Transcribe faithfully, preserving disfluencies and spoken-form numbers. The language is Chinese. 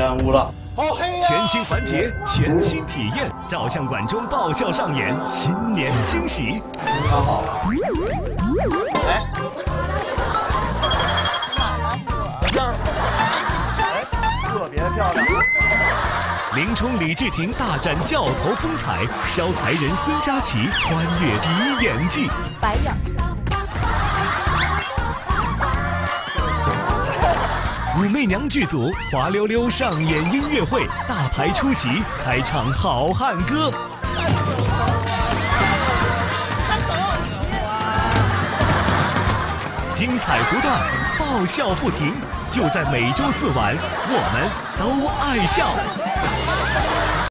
耽误了。 好黑呀！ 全新环节，全新体验，照相馆中爆笑上演新年惊喜。 看好了， 哎，在这儿，哎，特别漂亮。 林冲、李治廷大展教头风采，萧才人孙佳琪穿越敌演技。 白养生。 武媚娘剧组滑溜溜上演音乐会，大牌出席，开唱好汉歌。精彩不断，爆笑不停，就在每周四晚，我们都爱笑。